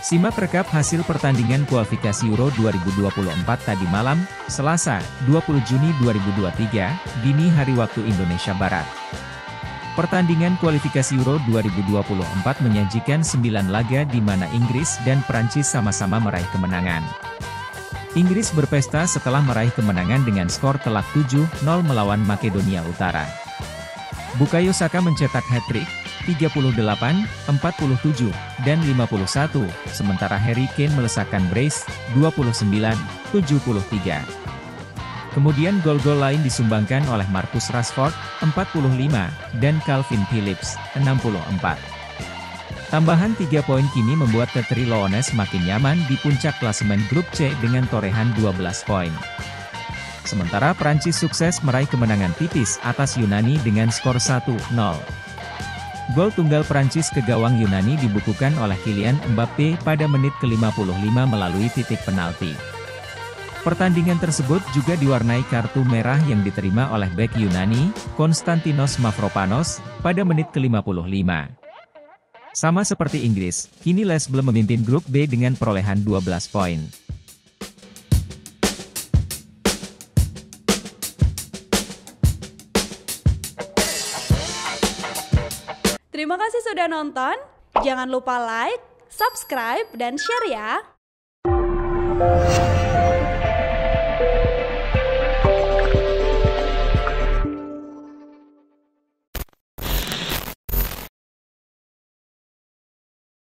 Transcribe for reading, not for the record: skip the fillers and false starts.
Simak rekap hasil pertandingan kualifikasi Euro 2024 tadi malam, Selasa, 20 Juni 2023, dini hari waktu Indonesia Barat. Pertandingan kualifikasi Euro 2024 menyajikan 9 laga di mana Inggris dan Prancis sama-sama meraih kemenangan. Inggris berpesta setelah meraih kemenangan dengan skor telak 7-0 melawan Makedonia Utara. Bukayo Saka mencetak hat-trick, 38, 47, dan 51, sementara Harry Kane melesakkan brace, 29, 73. Kemudian gol-gol lain disumbangkan oleh Marcus Rashford, 45, dan Calvin Phillips, 64. Tambahan 3 poin kini membuat The Three Lions makin nyaman di puncak klasemen grup C dengan torehan 12 poin. Sementara Prancis sukses meraih kemenangan tipis atas Yunani dengan skor 1-0. Gol tunggal Prancis ke gawang Yunani dibukukan oleh Kylian Mbappe pada menit ke-55 melalui titik penalti. Pertandingan tersebut juga diwarnai kartu merah yang diterima oleh bek Yunani, Konstantinos Mavropanos, pada menit ke-55. Sama seperti Inggris, kini Les Bleus memimpin grup B dengan perolehan 12 poin. Terima kasih sudah nonton, jangan lupa like, subscribe, dan share ya!